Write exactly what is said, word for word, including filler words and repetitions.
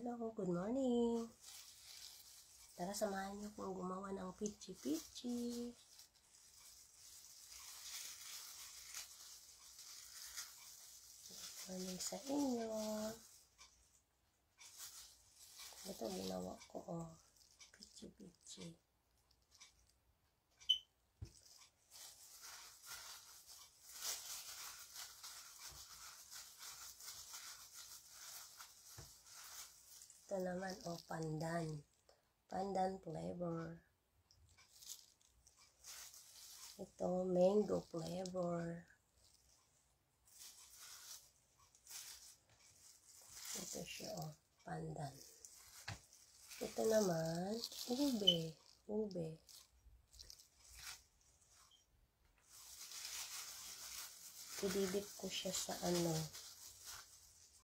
Hello, good morning. Tara, samahan niyo kung gumawa ng pichi-pichi. Good morning sa inyo. Ito ginawa ko, oh. Pichi-pichi. Ito naman, oh, pandan. Pandan flavor. Ito, mango flavor. Ito siya, oh, pandan. Ito naman, ube. Ube. Ididip ko siya sa ano,